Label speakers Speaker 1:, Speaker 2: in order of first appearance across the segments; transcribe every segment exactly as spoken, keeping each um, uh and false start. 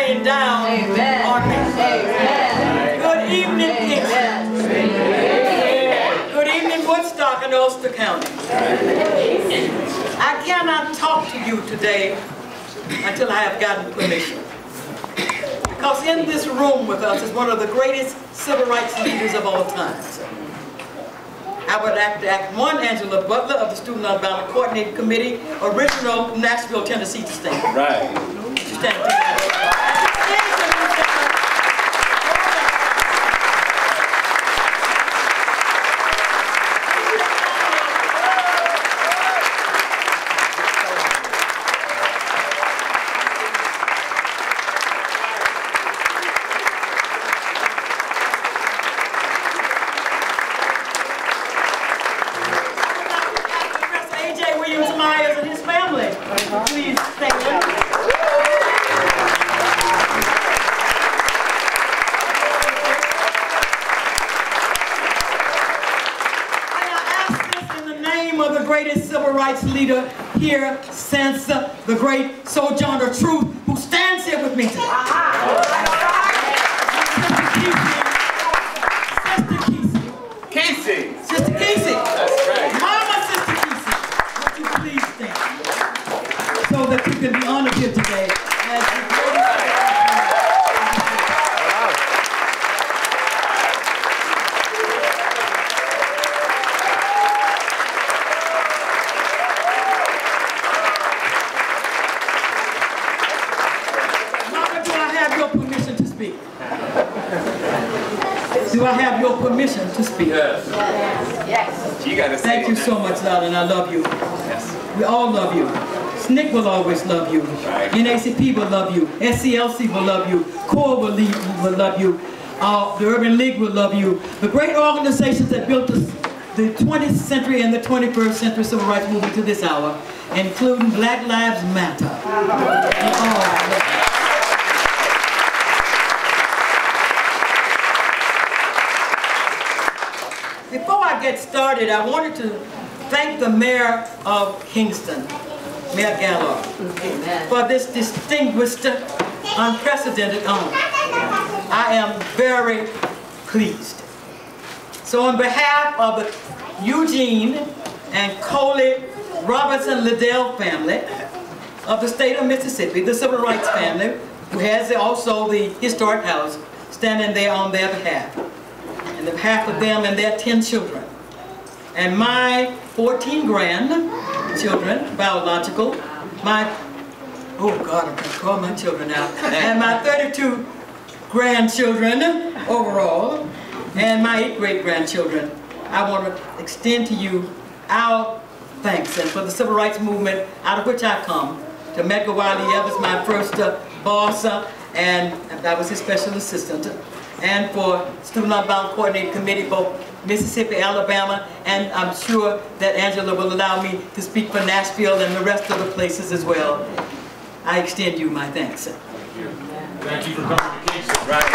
Speaker 1: rain down
Speaker 2: Amen.
Speaker 1: on me.
Speaker 2: Amen.
Speaker 1: Good evening, Kingston. Good evening, Woodstock and Ulster County. I cannot talk to you today until I have gotten permission. Because in this room with us is one of the greatest civil rights leaders of all time. I would like to ask one, Angela Butler of the Student Nonviolent Coordinating Committee, original from Nashville, Tennessee, to stand.
Speaker 3: Right.
Speaker 1: To stand together. Please thank you. Of the greatest civil rights leader here since uh, the great Sojourner Truth, who stands here with me today. Sister Kesey.
Speaker 3: Kesey.
Speaker 1: Sister Kesey.
Speaker 3: That's right.
Speaker 1: Mama, Sister Kesey, would you please stand so that you can be honored here today as the greatest. Do I have your permission to speak?
Speaker 3: Yes.
Speaker 2: Yes.
Speaker 3: You gotta say
Speaker 1: Thank you so much, darling. I love you.
Speaker 3: Yes.
Speaker 1: We all love you. S N C C will always love you.
Speaker 3: Right.
Speaker 1: N A C P will love you. S C L C will love you. CORE will, leave, will love you. Uh, the Urban League will love you. The great organizations that built the, the twentieth century and the twenty-first century civil rights movement to this hour, including Black Lives Matter. Oh, before I get started, I wanted to thank the mayor of Kingston, Mayor Gallo, for this distinguished, unprecedented honor. I am very pleased. So on behalf of the Eugene and Colia Robinson Liddell family of the state of Mississippi, the civil rights family, who has also the historic house, standing there on their behalf. On behalf of them and their ten children, and my fourteen grandchildren, biological, my, oh God, I'm going to call my children out, and my thirty-two grandchildren overall, and my eight great-grandchildren, I want to extend to you our thanks, and for the civil rights movement out of which I come, to Medgar Wiley Evans, my first uh, boss, uh, and I was his special assistant, and for Student Nonviolent Coordinating Committee, both Mississippi, Alabama, and I'm sure that Angela will allow me to speak for Nashville and the rest of the places as well. I extend you my thanks.
Speaker 4: Thank you, Thank you for coming to Kingston.
Speaker 3: Right.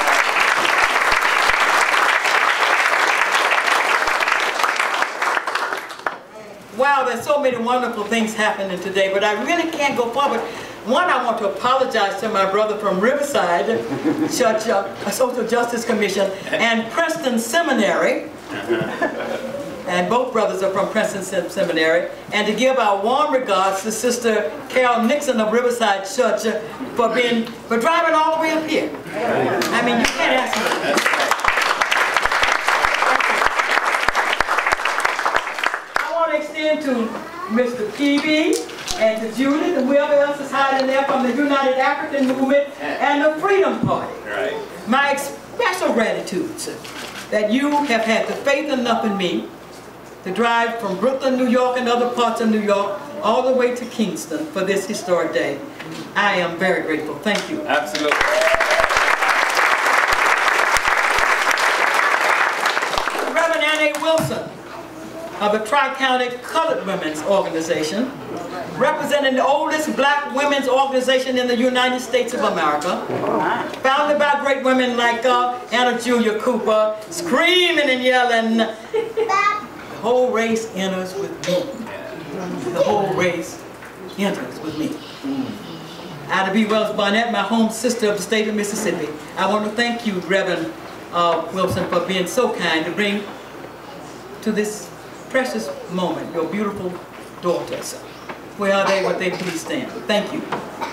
Speaker 1: Wow, there's so many wonderful things happening today, but I really can't go forward. One, I want to apologize to my brother from Riverside Church, uh, Social Justice Commission, and Preston Seminary, and both brothers are from Preston Seminary, and to give our warm regards to Sister Carol Nixon of Riverside Church uh, for being, for driving all the way up here. I mean, you can't ask me. I want to extend to Mister Peavy, and to Judith, and whoever else is hiding there from the United African Movement and the Freedom Party.
Speaker 3: Right.
Speaker 1: My special gratitude that you have had the faith enough in me to drive from Brooklyn, New York, and other parts of New York, all the way to Kingston for this historic day. I am very grateful. Thank you.
Speaker 3: Absolutely.
Speaker 1: Reverend Annie Wilson of the Tri-County Colored Women's Organization, representing the oldest black women's organization in the United States of America, founded by great women like uh, Anna Julia Cooper, screaming and yelling, the whole race enters with me. The whole race enters with me. Ida B. Wells Barnett, my home sister of the state of Mississippi. I want to thank you, Reverend uh, Wilson, for being so kind to bring to this precious moment your beautiful daughters. Where are they? Would they please stand? Thank you.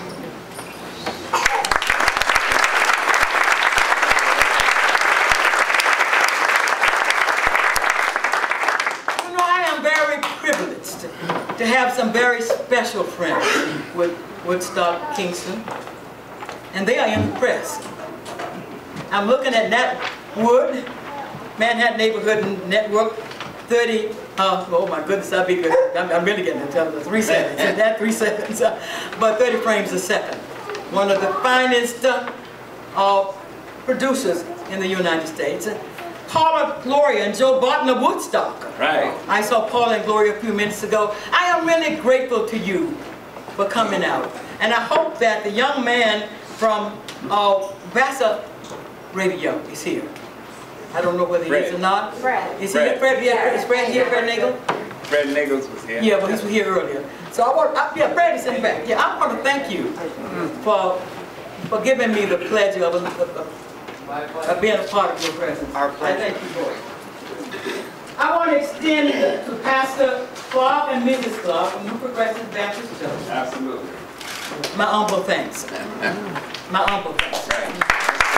Speaker 1: To have some very special friends with Woodstock, Kingston, and they are in the press. I'm looking at Nat Wood, Manhattan Neighborhood Network, thirty, uh, oh my goodness, I'll be good. I'm, I'm really getting into the three seconds, and that three seconds, uh, but thirty frames a second. One of the finest uh, uh, producers in the United States. Paula, Gloria, and Joe Barton of Woodstock.
Speaker 3: Right. I
Speaker 1: saw Paula and Gloria a few minutes ago. I am really grateful to you for coming out. And I hope that the young man from uh, Vassar Radio is here. I don't know whether he
Speaker 3: Fred.
Speaker 1: is or not.
Speaker 2: Fred.
Speaker 1: Is he here? Fred? Yeah, is Fred here? Fred Nagel?
Speaker 3: Fred Nichols was here.
Speaker 1: Yeah, well, he was here earlier. So I want, I, yeah, Fred is in back. Yeah, I want to thank you for, for giving me the pleasure of, of, of of being a part of your presence.
Speaker 3: Our pleasure.
Speaker 1: I thank you for it. I want to extend to Pastor Clark and Missus Clark from New Progressive Baptist Church.
Speaker 3: Absolutely.
Speaker 1: My humble thanks. My humble thanks.
Speaker 3: Right.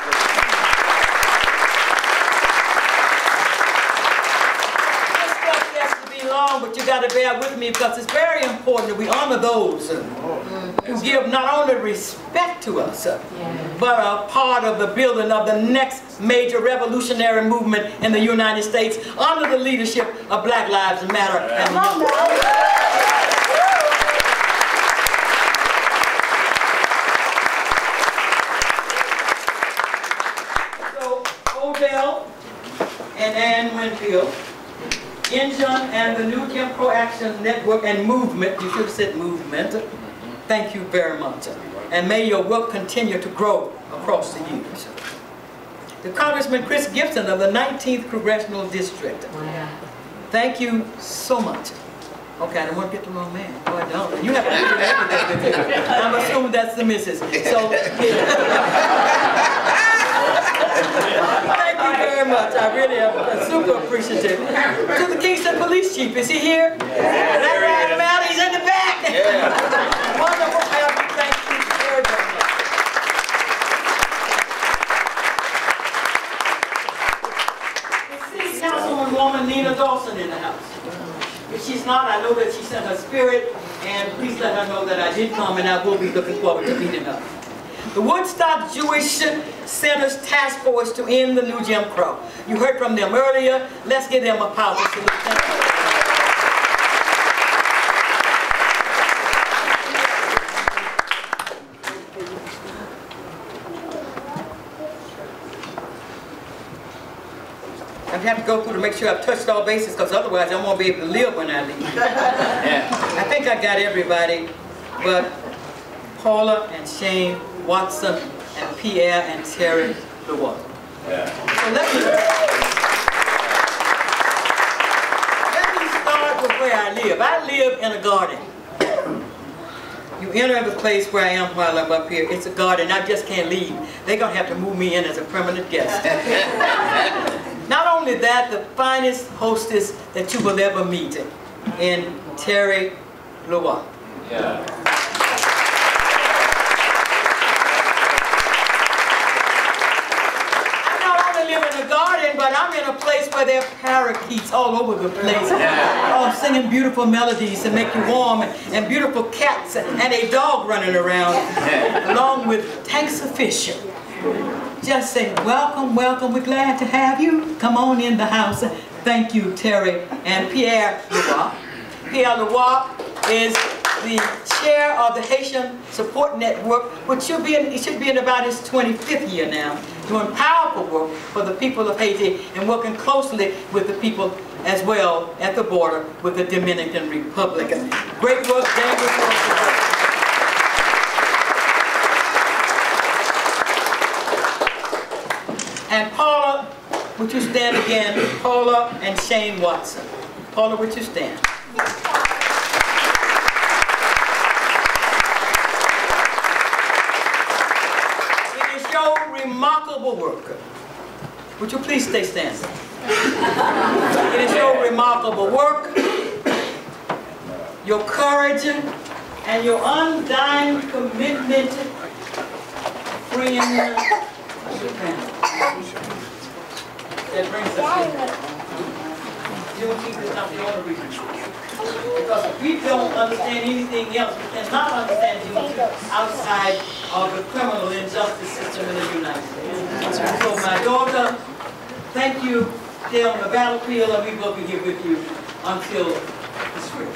Speaker 1: This stuff has to be long, but you got to bear with me because it's very important that we honor those who give not only respect to us, but are part of the building of the next major revolutionary movement in the United States under the leadership of Black Lives Matter. And so Odell and Ann Winfield, Injun and the New Jim Crow Action Network and Movement, you should have said movement, thank you very much. And may your work continue to grow across the years. The Congressman Chris Gibson of the nineteenth Congressional District. Thank you so much. Okay, I don't want to get the wrong man. Oh, I don't. You have to do that. I'm assuming that's the missus. So, yeah. Thank you very much. I really am super appreciative. To the Kingston Police Chief, is he here? Yeah. That's right, I'm out. He's in the back. Yeah. Wonderful. Thank you very, very much. We see Councilwoman Nina Dawson in the house. If she's not, I know that she sent her spirit, and please let her know that I did come, and I will be looking forward to meeting her. The Woodstock Jewish Center's task force to end the new Jim Crow. You heard from them earlier. Let's give them a powerful salute. Thank you. I have to go through to make sure I've touched all bases, because otherwise I won't be able to live when I leave. Yeah. I think I got everybody, but Paula and Shane Watson and Pierre and Terry Lewis. Yeah. So let me, let me start with where I live. I live in a garden. You enter the place where I am while I'm up here. It's a garden. I just can't leave. They're going to have to move me in as a permanent guest. Not only that, the finest hostess that you will ever meet in Terry Lewis. Yeah. But I'm in a place where there are parakeets all over the place, oh, singing beautiful melodies to make you warm, and, and beautiful cats and a dog running around, along with tanks of fish. Just say, welcome, welcome, we're glad to have you. Come on in the house. Thank you, Terry and Pierre Lewis. Pierre Lewis is the chair of the Haitian Support Network, which should be in, it should be in about its twenty-fifth year now, doing powerful work for the people of Haiti and working closely with the people as well at the border with the Dominican Republic. Great work, dangerous work. And Paula, would you stand again? Paula and Shane Watson. Paula, would you stand? remarkable work. Would you please stay standing? It is your remarkable work, your courage, and your undying commitment to freeing Japan. That brings us here. Juneteenth is not the only reason. Because if we don't understand anything else, we cannot understand Juneteenth outside of the criminal injustice system in the United States. So my daughter, thank you. Stay on the battlefield, and we will be here with you until it's free.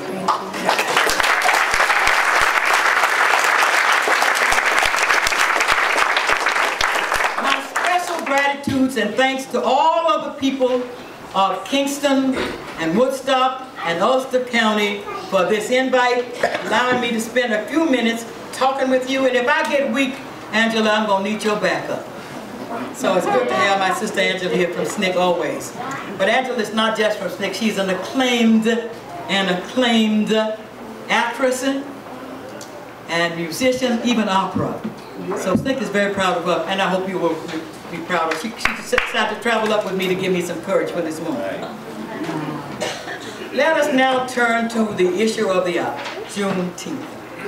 Speaker 1: My special gratitudes and thanks to all of the people of Kingston and Woodstock and Ulster County for this invite, allowing me to spend a few minutes talking with you. And if I get weak, Angela, I'm going to need your backup. So it's good to have my sister Angela here from S N C C always. But Angela is not just from S N C C, she's an acclaimed and acclaimed actress and musician, even opera. So S N C C is very proud of her, and I hope you will be proud of her. She, she decided to travel up with me to give me some courage for this moment. Let us now turn to the issue of the hour, Juneteenth.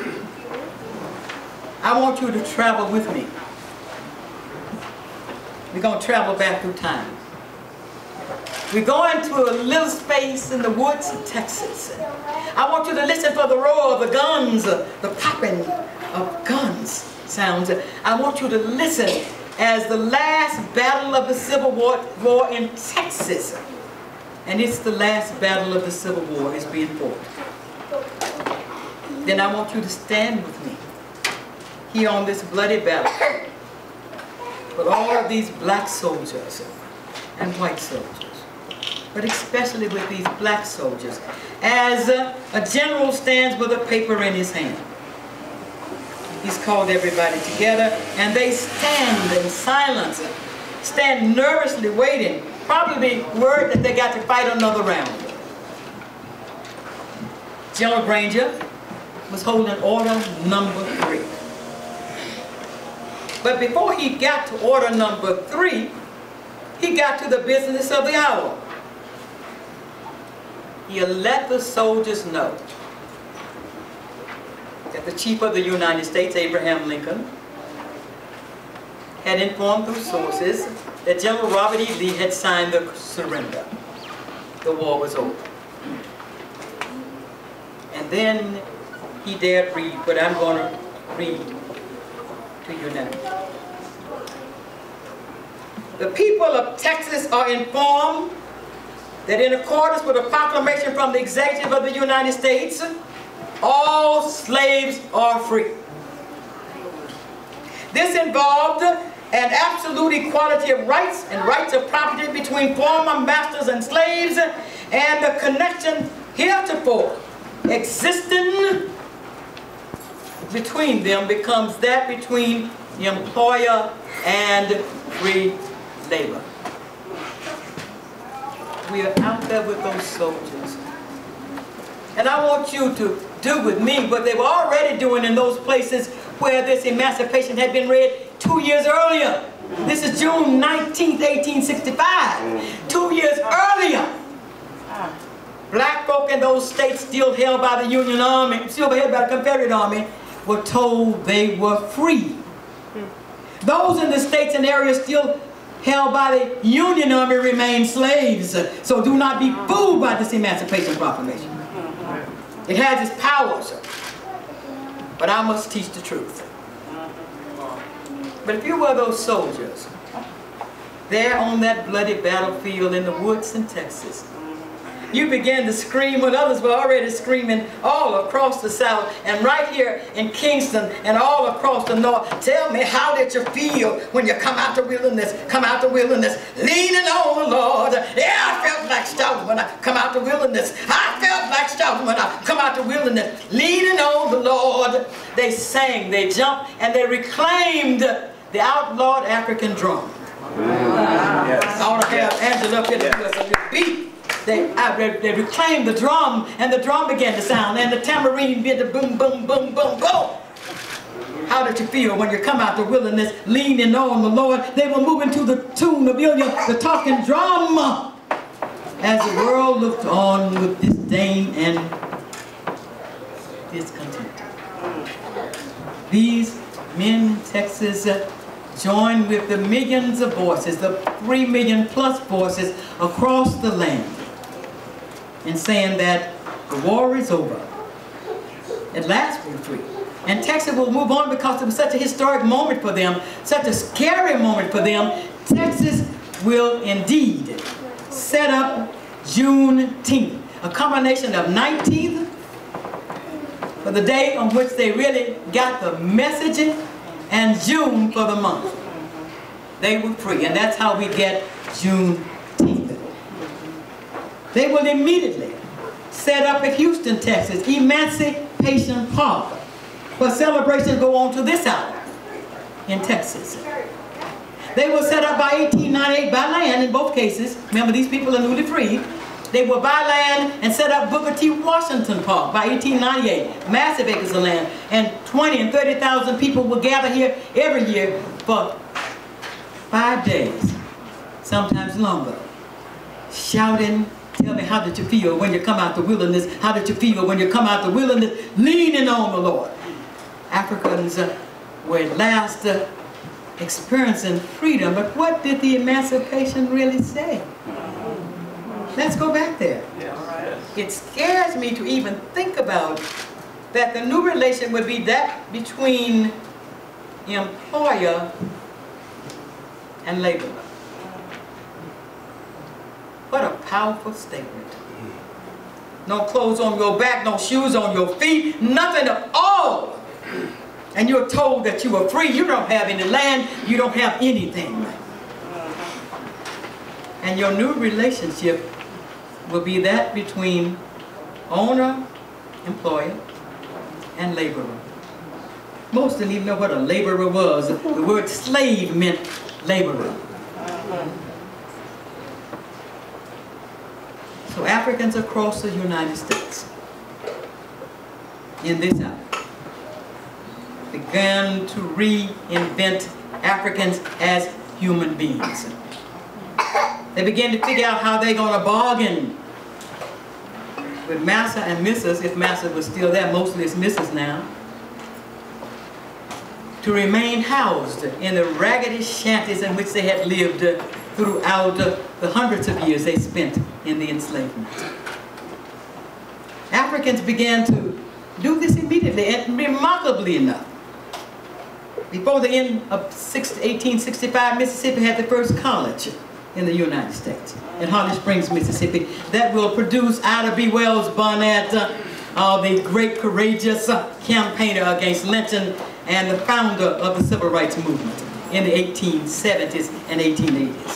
Speaker 1: I want you to travel with me. We're going to travel back through time. We're going to a little space in the woods of Texas. I want you to listen for the roar of the guns, the popping of guns sounds. I want you to listen as the last battle of the Civil War, war in Texas, and it's the last battle of the Civil War is being fought. Then I want you to stand with me here on this bloody battlefield. But all of these black soldiers and white soldiers, but especially with these black soldiers, as a, a general stands with a paper in his hand. He's called everybody together, and they stand in silence, stand nervously waiting, probably worried that they got to fight another round. General Granger was holding order number three. But before he got to order number three, he got to the business of the hour. He let the soldiers know that the Chief of the United States, Abraham Lincoln, had informed through sources that General Robert E. Lee had signed the surrender. The war was over. And then he dared read what I'm going to read to you now. The people of Texas are informed that in accordance with a proclamation from the Executive of the United States, all slaves are free. This involved an absolute equality of rights and rights of property between former masters and slaves, and the connection heretofore existing between them becomes that between the employer and free labor. We are out there with those soldiers. And I want you to do with me what they were already doing in those places where this emancipation had been read two years earlier. This is June nineteenth, eighteen sixty-five. Two years earlier. Black folk in those states still held by the Union Army, still held by the Confederate Army, were told they were free. Those in the states and areas still held by the Union Army remain slaves. So do not be fooled by this Emancipation Proclamation. It has its powers, but I must teach the truth. But if you were those soldiers there on that bloody battlefield in the woods in Texas, you began to scream when others were already screaming all across the South, and right here in Kingston and all across the North. Tell me, how did you feel when you come out the wilderness, come out the wilderness, leaning on the Lord? Yeah, I felt like shouting when I come out the wilderness. I felt like shouting when I come out the wilderness, leaning on the Lord. They sang, they jumped, and they reclaimed the outlawed African drum. Yes. I want to have Angela up here to do us a little beat. They, uh, they reclaimed the drum, and the drum began to sound, and the tambourine began to boom, boom, boom, boom, boom. how did you feel when you come out the wilderness leaning on the Lord? They were moving to the tune of Ilya, the talking drum, as the world looked on with disdain and discontent. These men in Texas uh, joined with the millions of voices, the three million plus voices across the land, in saying that the war is over. At last we're free. And Texas will move on because it was such a historic moment for them, such a scary moment for them. Texas will indeed set up Juneteenth, a combination of nineteenth, for the day on which they really got the messaging, and June for the month. They were free, and that's how we get Juneteenth. They will immediately set up in Houston, Texas, Emancipation Park, but celebrations go on to this hour in Texas. They were set up by eighteen ninety-eight by land in both cases. Remember, these people are newly freed. They were by land and set up Booker T. Washington Park by eighteen ninety-eight, massive acres of land, and twenty and thirty thousand people will gather here every year for five days, sometimes longer, shouting, tell me, how did you feel when you come out the wilderness? How did you feel when you come out the wilderness leaning on the Lord? Africans uh, were at last uh, experiencing freedom, but what did the emancipation really say? Let's go back there. Yes. It scares me to even think about that the new relation would be that between employer and laborer. What a powerful statement. No clothes on your back, no shoes on your feet, nothing at all. And you're told that you are free. You don't have any land, you don't have anything. And your new relationship will be that between owner, employer, and laborer. Most didn't even know what a laborer was. The word slave meant laborer. So Africans across the United States in this hour began to reinvent Africans as human beings. They began to figure out how they're going to bargain with Massa and Missus, if Massa was still there, mostly it's Missus now, to remain housed in the raggedy shanties in which they had lived uh, throughout uh, the hundreds of years they spent in the enslavement. Africans began to do this immediately, and remarkably enough, before the end of eighteen sixty-five, Mississippi had the first college in the United States, in Holly Springs, Mississippi, that will produce Ida B. Wells Barnett, uh, uh, the great courageous uh, campaigner against lynching and the founder of the civil rights movement in the eighteen seventies and eighteen eighties.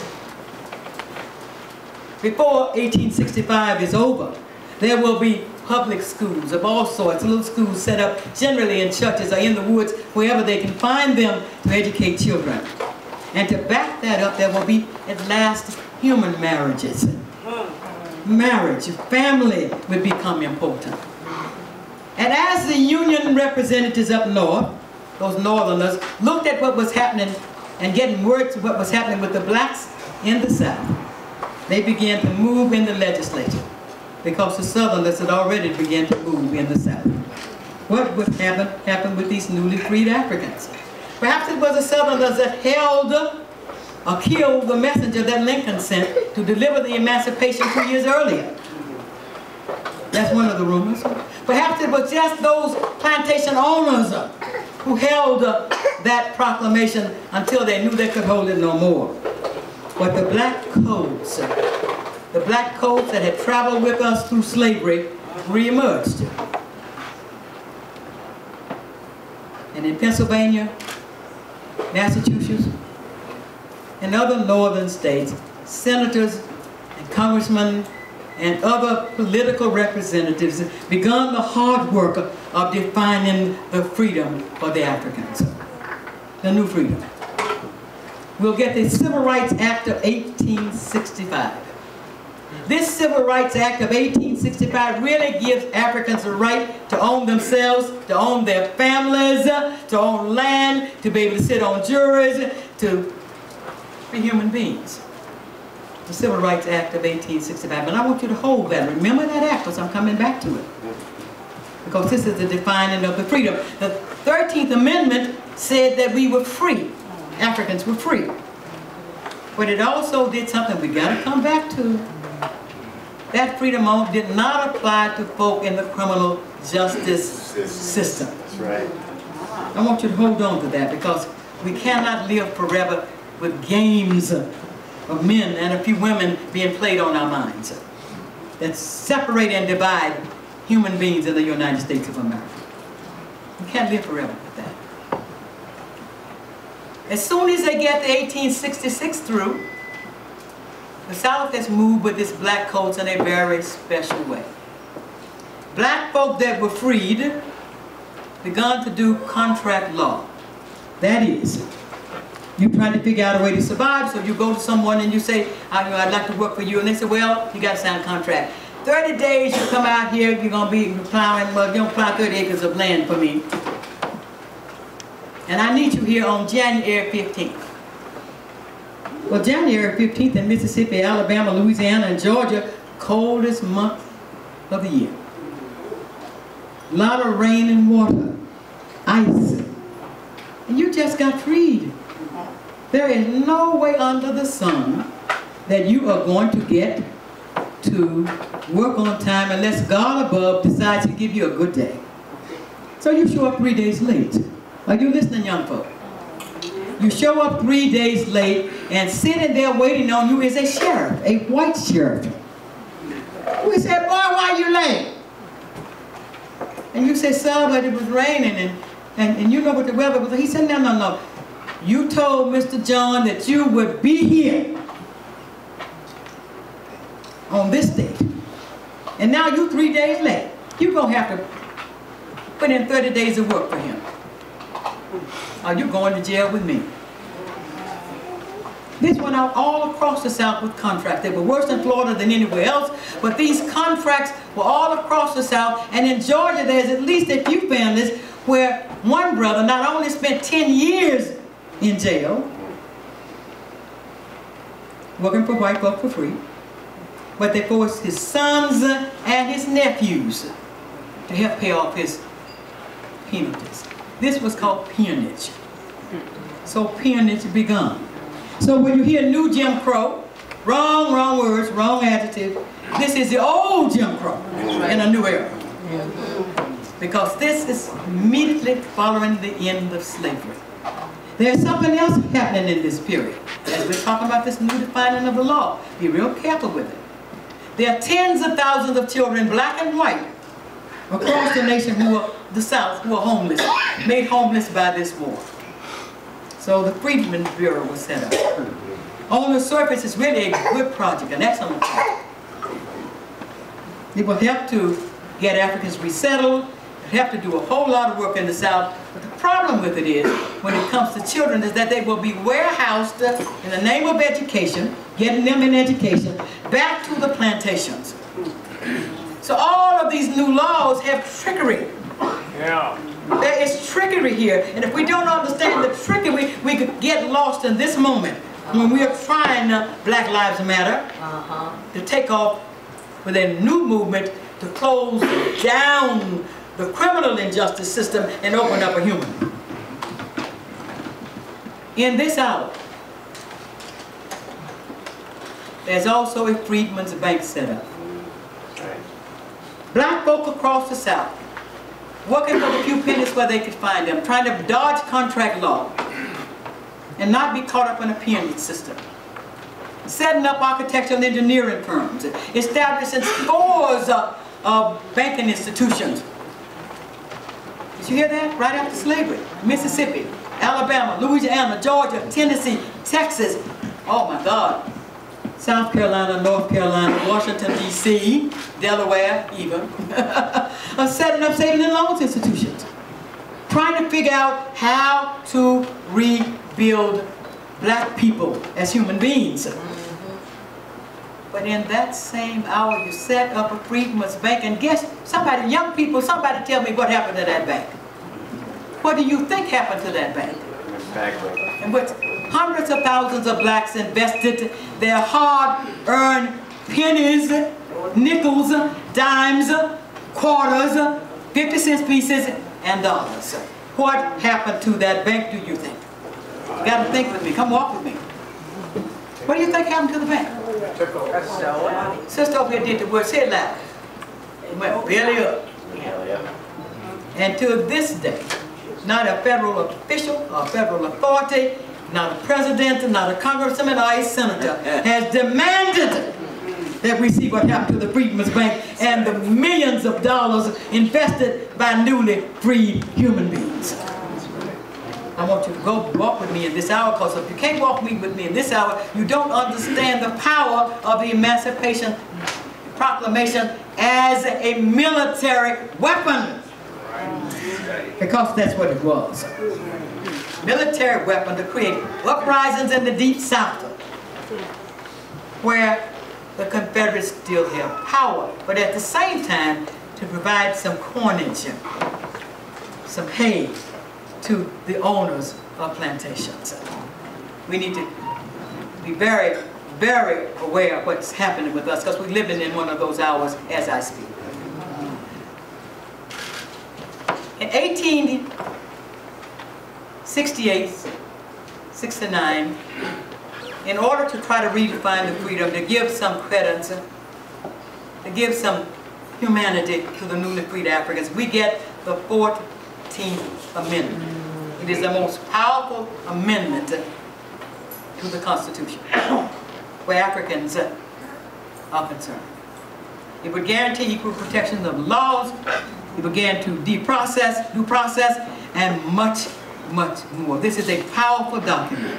Speaker 1: Before eighteen sixty-five is over, there will be public schools of all sorts, little schools set up generally in churches or in the woods, wherever they can find them to educate children. And to back that up, there will be at last human marriages. Marriage, family would become important. And as the union representatives up north, those northerners, looked at what was happening and getting word to what was happening with the blacks in the South, they began to move in the legislature because the southerners had already begun to move in the South. What would happen, happen with these newly freed Africans? Perhaps it was the southerners that held or killed the messenger that Lincoln sent to deliver the emancipation two years earlier. That's one of the rumors. Perhaps it was just those plantation owners who held that proclamation until they knew they could hold it no more. But the black codes, the black codes that had traveled with us through slavery, re-emerged. And in Pennsylvania, Massachusetts, and other northern states, senators and congressmen and other political representatives began the hard work of defining the freedom for the Africans, the new freedom. We'll get the Civil Rights Act of eighteen sixty-five. This Civil Rights Act of eighteen sixty-five really gives Africans the right to own themselves, to own their families, to own land, to be able to sit on juries, to be human beings. The Civil Rights Act of eighteen sixty-five. But I want you to hold that. Remember that act, because I'm coming back to it. Because this is the defining of the freedom. The thirteenth Amendment said that we were free. Africans were free. But it also did something we got to come back to. That freedom did not apply to folk in the criminal justice system.
Speaker 5: That's right.
Speaker 1: I want you to hold on to that, because we cannot live forever with games of men and a few women being played on our minds that separate and divide human beings in the United States of America. We can't live forever with that. As soon as they get the eighteen sixty-six through, the South has moved with its black codes in a very special way. Black folk that were freed began to do contract law. That is, you try to figure out a way to survive, so you go to someone and you say, I'd like to work for you, and they say, well, you got to sign a contract. thirty days you come out here, you're going to be plowing, well, you're going to plow thirty acres of land for me. And I need you here on January fifteenth. Well, January fifteenth in Mississippi, Alabama, Louisiana, and Georgia, coldest month of the year. A lot of rain and water, ice. And you just got freed. There is no way under the sun that you are going to get to work on time unless God above decides to give you a good day. So you show up three days late. Are you listening, young folk? You show up three days late, and sitting there waiting on you is a sheriff, a white sheriff. We said, boy, why are you late? And you say, sir, but it was raining, and, and, and you know what the weather was. He said, no, no, no. You told Mister John that you would be here on this date. And now you three days late. You're going to have to put in thirty days of work for him. Are you going to jail with me? This went out all across the South with contracts. They were worse in Florida than anywhere else, but these contracts were all across the South, and in Georgia there's at least a few families where one brother not only spent ten years in jail, working for white folk for free, but they forced his sons and his nephews to help pay off his penalties. This was called peonage. So peonage begun. So when you hear new Jim Crow, wrong, wrong words, wrong adjective, this is the old Jim Crow in a new era. Because this is immediately following the end of slavery. There's something else happening in this period. As we're talking about this new defining of the law, be real careful with it. There are tens of thousands of children, black and white, across the nation who are the South, who are homeless, made homeless by this war. So the Freedmen's Bureau was set up. On the surface, it's really a good project, an excellent project. It will help to get Africans resettled, it will help to do a whole lot of work in the South. But the problem with it is, when it comes to children, is that they will be warehoused in the name of education, getting them in education, back to the plantations. So all of these new laws have trickery.
Speaker 4: Yeah.
Speaker 1: There is trickery here, and if we don't understand the trickery, we could get lost in this moment when we are trying uh, Black Lives Matter uh-huh. to take off with a new movement to close down the criminal injustice system and open up a human. In this hour, there's also a Freedmen's Bank set up. Black folk across the South, working for the few pennies where they could find them, trying to dodge contract law and not be caught up in a peonage system. Setting up architectural engineering firms, establishing scores of, of banking institutions. Did you hear that? Right after slavery. Mississippi, Alabama, Louisiana, Georgia, Tennessee, Texas, oh my God. South Carolina, North Carolina, Washington, D C, Delaware, even, are setting up savings and loans institutions, trying to figure out how to rebuild black people as human beings. But in that same hour, you set up a Freedmen's Bank, and guess, somebody, young people, somebody tell me what happened to that bank. What do you think happened to that bank?
Speaker 3: Exactly.
Speaker 1: And what hundreds of thousands of blacks invested their hard-earned pennies, nickels, dimes, quarters, fifty cent pieces, and dollars. What happened to that bank, do you think? You got to think with me. Come walk with me. What do you think happened to the bank? Sister over here did the word. Say it loud. It went belly up. And to this day, not a federal official or federal authority, not a president, not a congressman or a senator has demanded that we see what happened to the Freedmen's Bank and the millions of dollars invested by newly freed human beings. I want you to go walk with me in this hour, because if you can't walk with me in this hour, you don't understand the power of the Emancipation Proclamation as a military weapon. Because that's what it was. Military weapon to create uprisings in the Deep South, where the Confederates still held power, but at the same time to provide some coinage, some hay to the owners of plantations. We need to be very, very aware of what's happening with us, because we're living in one of those hours as I speak. In eighteen sixty-eight, sixty-nine, in order to try to redefine the freedom, to give some credence, to give some humanity to the newly freed Africans, we get the fourteenth Amendment. It is the most powerful amendment to the Constitution, where Africans are concerned. It would guarantee equal protection of laws. It began to deprocess, due process, and much, much more. This is a powerful document.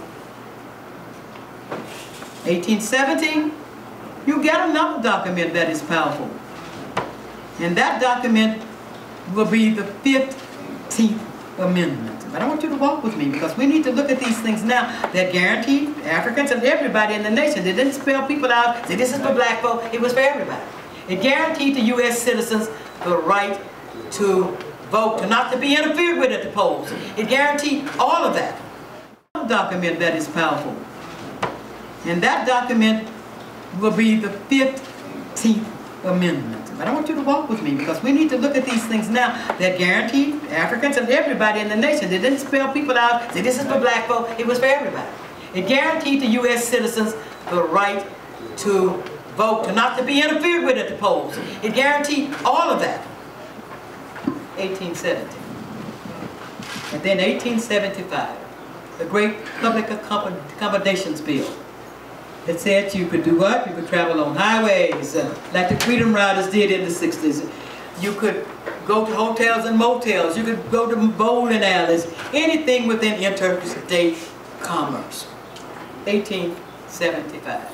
Speaker 1: eighteen seventy, you get another document that is powerful. And that document will be the fifteenth Amendment. But I want you to walk with me, because we need to look at these things now that guarantee Africans and everybody in the nation. They didn't spell people out, say this is for black folk, it was for everybody. It guaranteed to U S citizens the right to vote, to not to be interfered with at the polls. It guaranteed all of that. A document that is powerful. And that document will be the fifteenth Amendment. But I want you to walk with me, because we need to look at these things now that guarantee Africans and everybody in the nation. They didn't spell people out, say this is for black folk, it was for everybody. It guaranteed to U S citizens the right to vote, to not to be interfered with at the polls. It guaranteed all of that. eighteen seventy. And then eighteen seventy-five, the Great Public Accommodations Bill. It said you could do what? You could travel on highways, uh, like the Freedom Riders did in the sixties. You could go to hotels and motels. You could go to bowling alleys. Anything within interstate commerce. eighteen seventy-five.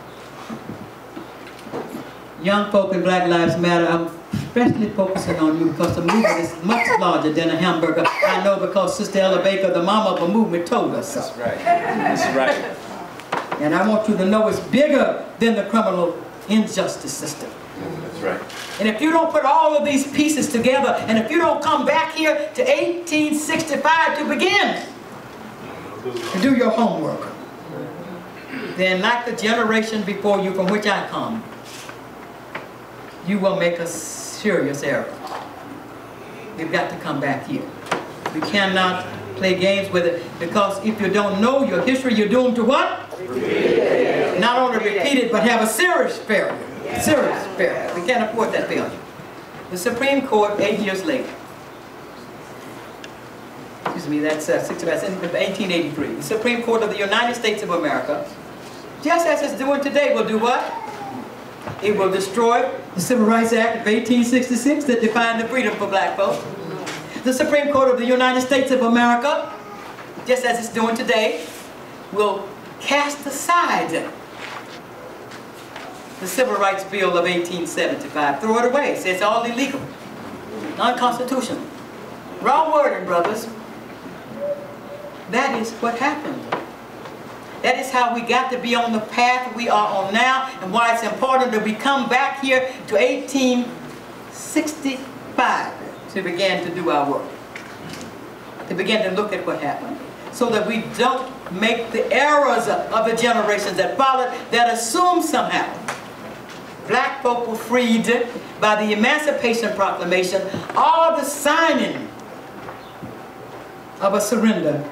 Speaker 1: Young folk in Black Lives Matter, I'm especially focusing on you, because the movement is much larger than a hamburger. I know, because Sister Ella Baker, the mama of the movement, told us so.
Speaker 3: That's right. That's right.
Speaker 1: And I want you to know it's bigger than the criminal injustice system.
Speaker 3: That's right.
Speaker 1: And if you don't put all of these pieces together, and if you don't come back here to eighteen sixty-five to begin to do your homework, then like the generation before you from which I come, you will make a serious error. You've got to come back here. We cannot play games with it, because if you don't know your history, you're doomed to what? Not only repeat it, but have a serious failure. Serious failure. We can't afford that failure. The Supreme Court, eight years later, excuse me, that's uh, eighteen eighty-three. The Supreme Court of the United States of America, just as it's doing today, will do what? It will destroy the Civil Rights Act of eighteen sixty-six that defined the freedom for black folks. The Supreme Court of the United States of America, just as it's doing today, will cast aside the Civil Rights Bill of eighteen seventy-five. Throw it away. Say it's all illegal. Unconstitutional. Wrong wording, brothers. That is what happened. That is how we got to be on the path we are on now, and why it's important that we come back here to eighteen sixty-five to begin to do our work, to begin to look at what happened, so that we don't make the errors of the generations that followed that assume somehow black folk were freed by the Emancipation Proclamation or the signing of a surrender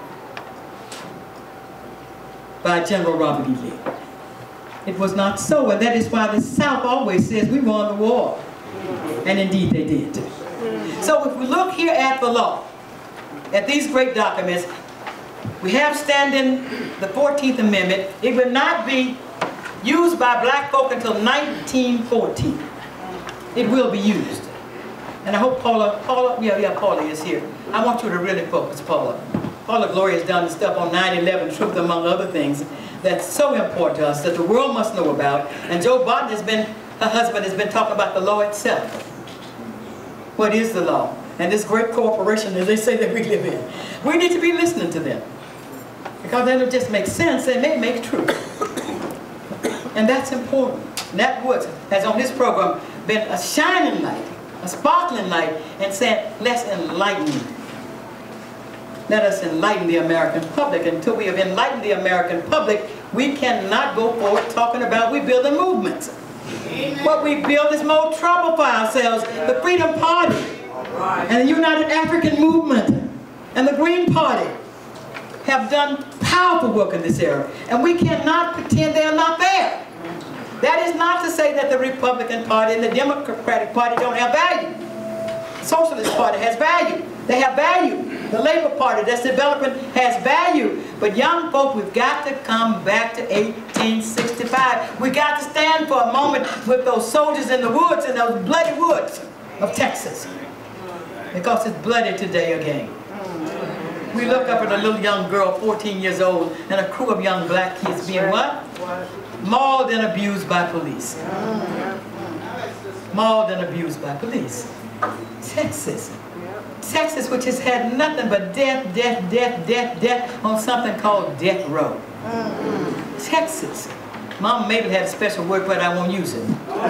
Speaker 1: by General Robert E. Lee. It was not so, and that is why the South always says we won the war. And indeed they did. So if we look here at the law, at these great documents, we have standing the fourteenth Amendment. It would not be used by black folk until nineteen fourteen. It will be used. And I hope Paula, Paula, yeah, yeah, Paula is here. I want you to really focus, Paula. Paula Gloria has done stuff on nine eleven truth, among other things, that's so important to us, that the world must know about. And Joe Barton has been, her husband has been talking about the law itself. What is the law? And this great corporation that they say that we live in. We need to be listening to them. Because then it just makes sense, they may make truth. And that's important. Nat Woods has on his program been a shining light, a sparkling light, and said, let's enlighten you. Let us enlighten the American public. Until we have enlightened the American public, we cannot go forward talking about we build a movement. Amen. What we build is more trouble for ourselves. The Freedom Party and the United African Movement and the Green Party have done powerful work in this era, and we cannot pretend they are not there. That is not to say that the Republican Party and the Democratic Party don't have value. The Socialist Party has value. They have value. The Labor Party that's developing has value. But young folk, we've got to come back to eighteen sixty-five. We've got to stand for a moment with those soldiers in the woods, in those bloody woods of Texas. Because it's bloody today again. We look up at a little young girl, fourteen years old, and a crew of young black kids being what? Mauled and abused by police. Mauled and abused by police. Texas. Texas, which has had nothing but death, death, death, death, death on something called death row. Texas. Mama Mabel had a special word, but I won't use it.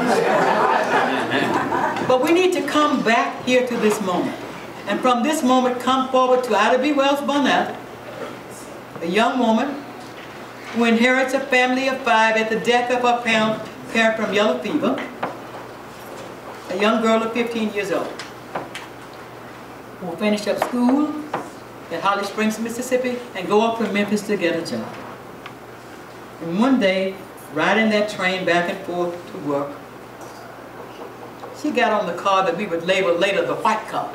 Speaker 1: But we need to come back here to this moment. And from this moment come forward to Ida B. Wells Barnett, a young woman who inherits a family of five at the death of her parent, parent from yellow fever, a young girl of fifteen years old, who will finish up school at Holly Springs, Mississippi, and go up to Memphis to get a job. And one day, riding that train back and forth to work, she got on the car that we would label later the white car.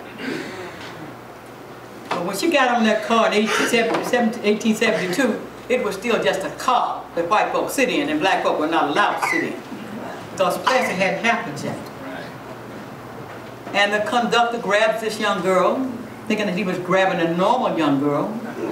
Speaker 1: But when she got on that car in eighteen seventy-two, it was still just a car that white folks sit in and black folk were not allowed to sit in. Because plastic hadn't happened yet. And the conductor grabs this young girl, thinking that he was grabbing a normal young girl,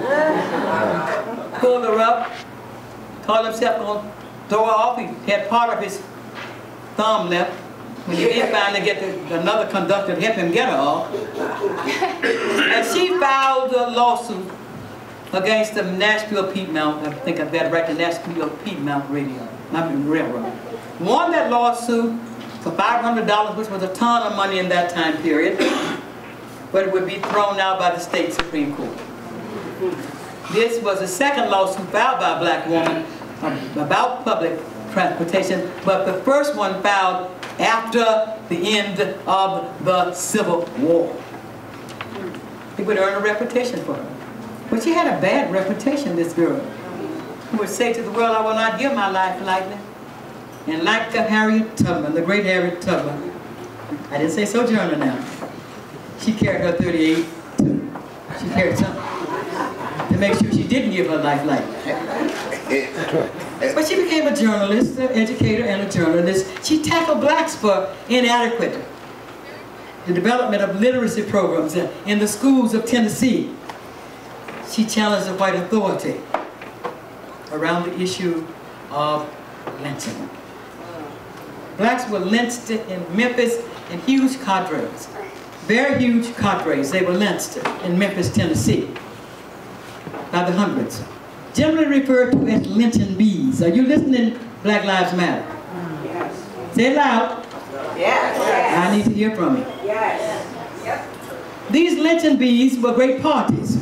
Speaker 1: pulled her up, called himself going to throw her off. He had part of his thumb left. When he did finally get the, another conductor to help him get her off. And she filed a lawsuit against the Nashville Piedmont, I think I've got it right, the Nashville Piedmont Radio, I mean railroad. Won that lawsuit for five hundred dollars, which was a ton of money in that time period, but it would be thrown out by the state Supreme Court. This was the second lawsuit filed by a black woman about public transportation, but the first one filed after the end of the Civil War. It would earn a reputation for her. But she had a bad reputation, this girl, who would say to the world, I will not give my life lightly. And like the Harriet Tubman, the great Harriet Tubman, I didn't say Sojourner now, she carried her thirty-eight too. She carried something to make sure she didn't give her life lightly. But she became a journalist, an educator and a journalist. She tackled blacks for inadequate, the development of literacy programs in the schools of Tennessee. She challenged the white authority around the issue of lynching. Blacks were lynched in Memphis in huge cadres, very huge cadres. They were lynched in Memphis, Tennessee, by the hundreds. generally referred to as lynching bees. Are you listening, Black Lives Matter?
Speaker 5: Yes.
Speaker 1: Say it loud.
Speaker 5: Yes.
Speaker 1: I need to hear from you.
Speaker 5: Yes. Yep.
Speaker 1: These lynching bees were great parties.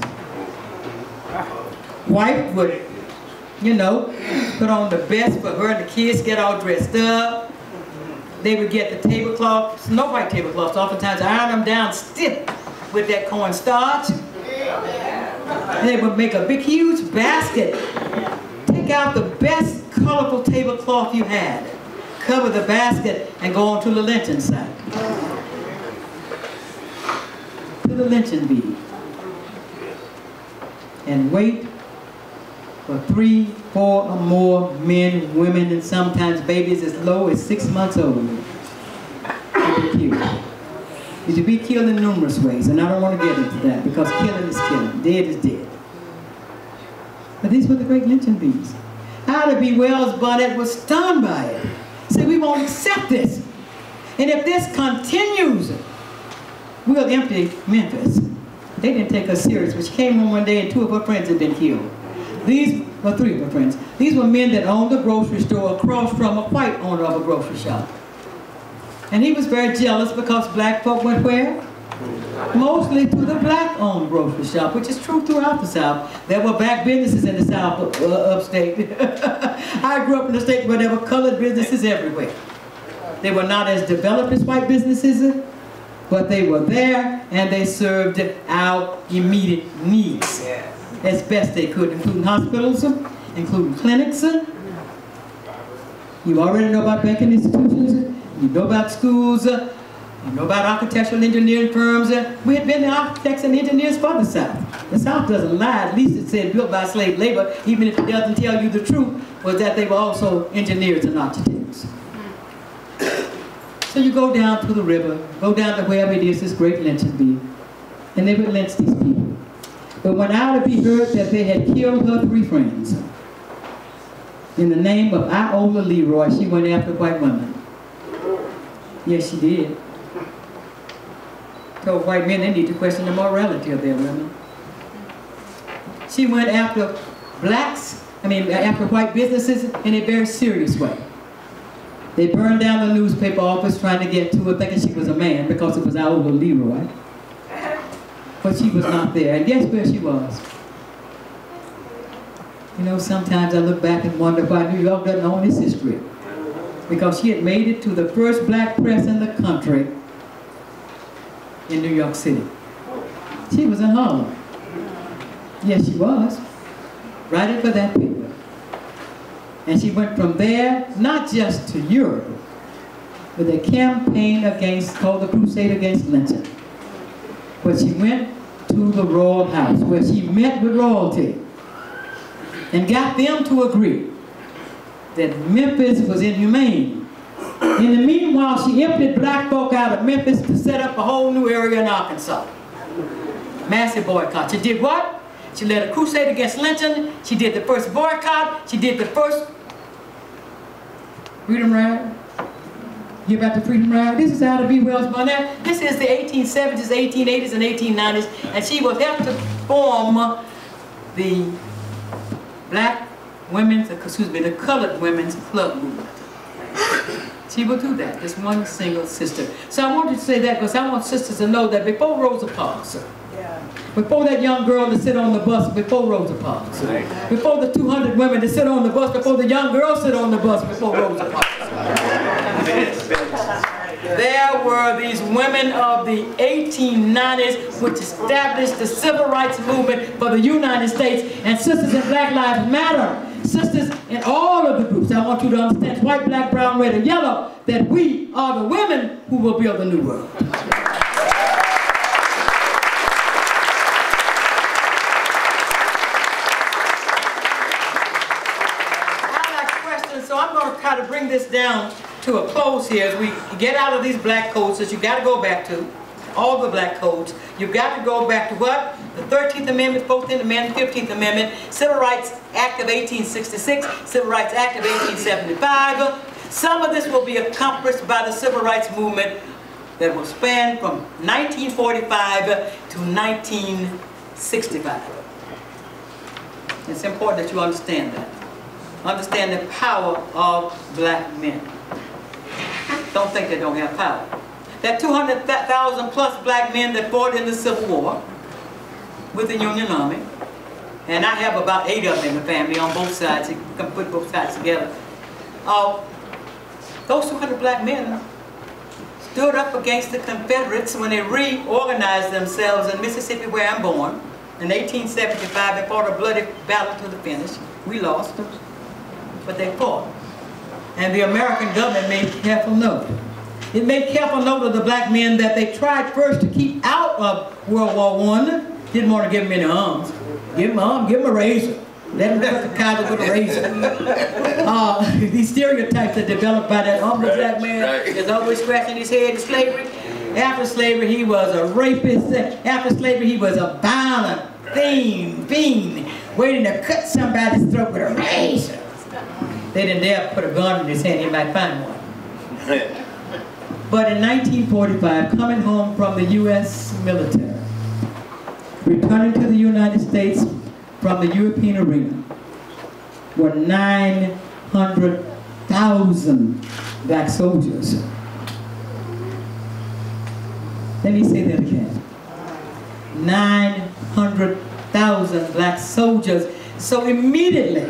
Speaker 1: Wife would, you know, put on the best for her and the kids, get all dressed up. They would get the tablecloths, no white tablecloths, oftentimes iron them down stiff with that cornstarch. They would make a big, huge basket. Take out the best colorful tablecloth you had. Cover the basket and go on to the lynching site. To the lynching bee. And wait for three, four or more men, women, and sometimes babies as low as six months old to be killed. You to be killed in numerous ways, and I don't want to get into that because killing is killing, dead is dead. But these were the great lynching bees. Ida B. Wells Barnett was stunned by it. Said, we won't accept this. And if this continues, we'll empty Memphis. They didn't take her serious, but she came home one day and two of her friends had been killed. These were three of her friends. These were men that owned a grocery store across from a white owner of a grocery shop. And he was very jealous because black folk went where? Mostly to the black-owned grocery shop, which is true throughout the South. There were black businesses in the South, uh, upstate. I grew up in a state where there were colored businesses everywhere. They were not as developed as white businesses, but they were there and they served our immediate needs as best they could, including hospitals, including clinics. You already know about banking institutions, you know about schools, you know about architectural engineering firms. We had been the architects and engineers for the South. The South doesn't lie, at least it said built by slave labor, even if it doesn't tell you the truth, was that they were also engineers and architects. So you go down to the river, go down to wherever it is this great lynching bee, and they would lynch these people. But when Ida B. heard that they had killed her three friends, in the name of Iola Leroy, she went after white women. Yes, she did. Told white men they need to question the morality of their women. She went after blacks, I mean after white businesses in a very serious way. They burned down the newspaper office trying to get to her, thinking she was a man because it was Iola Leroy. But she was not there. And guess where she was? You know, sometimes I look back and wonder why New York doesn't own its history. Because she had made it to the first black press in the country in New York City. She was in Harlem. Yes, she was. Writing for that paper. And she went from there, not just to Europe, with a campaign against, called the Crusade Against Lynching. But she went to the Royal House, where she met with royalty, and got them to agree that Memphis was inhumane. In the meanwhile, she emptied black folk out of Memphis to set up a whole new area in Arkansas. Massive boycott. She did what? She led a crusade against lynching. She did the first boycott. She did the first Freedom Ride. Give out the Freedom Ride. This is Ida B. Wells Barnett. This is the eighteen seventies, eighteen eighties, and eighteen nineties, and she was helped to form the black women's, excuse me, the colored women's club movement. She will do that, this one single sister. So I wanted to say that because I want sisters to know that before Rosa Parks, yeah. before that young girl to sit on the bus, before Rosa Parks, right. before the two hundred women to sit on the bus, before the young girls sit on the bus, before Rosa Parks. There were these women of the eighteen nineties which established the civil rights movement for the United States, and sisters in Black Lives Matter. Sisters in all of the groups, I want you to understand, white, black, brown, red, and yellow, that we are the women who will build a new world. I like questions, so I'm going to try to bring this down to a close here as we get out of these black codes that you've got to go back to, all the black codes. You've got to go back to what? The thirteenth Amendment, fourteenth Amendment, fifteenth Amendment, Civil Rights Act of eighteen sixty-six, Civil Rights Act of eighteen seventy-five. Some of this will be accomplished by the civil rights movement that will span from nineteen forty-five to nineteen sixty-five. It's important that you understand that. Understand the power of black men. Don't think they don't have power. That two hundred thousand plus black men that fought in the Civil War with the Union Army, and I have about eight of them in the family on both sides. You can put both sides together. Uh, those two hundred black men stood up against the Confederates when they reorganized themselves in Mississippi, where I'm born, in eighteen seventy-five. They fought a bloody battle to the finish. We lost, but they fought. And the American government made careful note. It made careful note of the black men that they tried first to keep out of World War One. Didn't want to give them any arms. Give them arms, give them a razor. Let them cut the collars with a razor. Uh, these stereotypes are developed by that humble black man that's always scratching his head in slavery. After slavery, he was a rapist. After slavery, he was a violent fiend, fiend, waiting to cut somebody's throat with a razor. They didn't dare put a gun in his hand, he might find one. But in nineteen forty-five, coming home from the U S military, returning to the United States from the European arena, were nine hundred thousand black soldiers. Let me say that again. nine hundred thousand black soldiers. So immediately,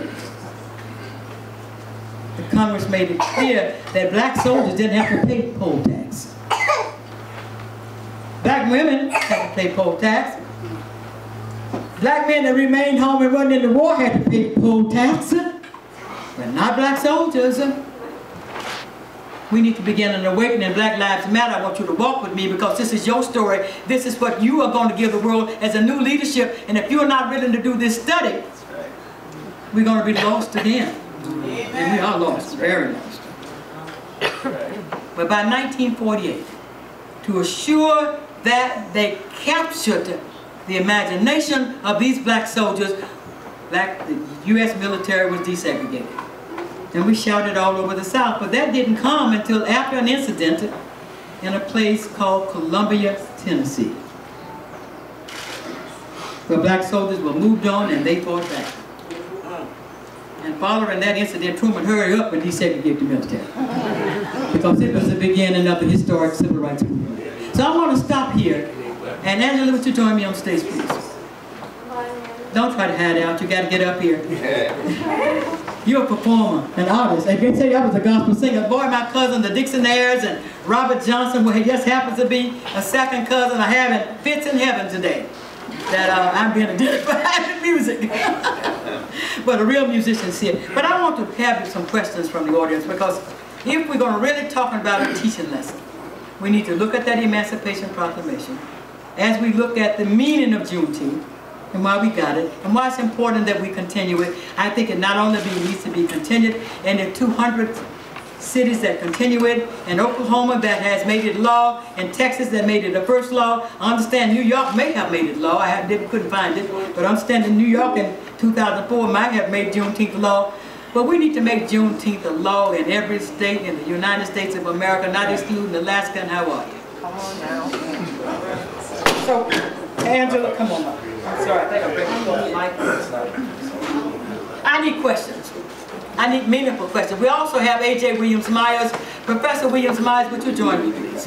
Speaker 1: the Congress made it clear that black soldiers didn't have to pay poll tax. Black women had to pay poll tax. Black men that remained home and wasn't in the war had to pay poll tax, but not black soldiers. We need to begin an awakening. Black Lives Matter. I want you to walk with me because this is your story. This is what you are going to give the world as a new leadership. And if you're not willing to do this study, we're going to be lost again. And we are lost, very lost. But by nineteen forty-eight, to assure that they captured the imagination of these black soldiers, black, the U S military was desegregated. And we shouted all over the South, but that didn't come until after an incident in a place called Columbia, Tennessee, where black soldiers were moved on and they fought back. And following that incident, Truman hurried up and desegregated the military, because it was the beginning of the historic civil rights movement. So I want to stop here. And Angela, would you join me on stage, please? Don't try to hide out. You got to get up here. You're a performer, an artist. I can tell you I was a gospel singer. Boy, my cousin, the Dixonaires, and Robert Johnson, who just happens to be a second cousin I have, and fits in heaven today. That uh, I'm being identified with music. But a real musician's here. But I want to have some questions from the audience, because if we're going to really talk about a teaching lesson, we need to look at that Emancipation Proclamation as we look at the meaning of Juneteenth and why we got it and why it's important that we continue it. I think it not only be, needs to be continued in the two hundred cities that continue it, in Oklahoma that has made it law, in Texas that made it the first law. I understand New York may have made it law. I have, didn't, couldn't find it, but I understand in New York in two thousand four might have made Juneteenth law. But we need to make Juneteenth a law in every state in the United States of America, not excluding Alaska and Hawaii.
Speaker 5: Come on now.
Speaker 1: So, Angela, come on up. I'm sorry, I think I'm breaking the mic. I need questions. I need meaningful questions. We also have A J Williams-Myers. Professor Williams-Myers, would you join me, please?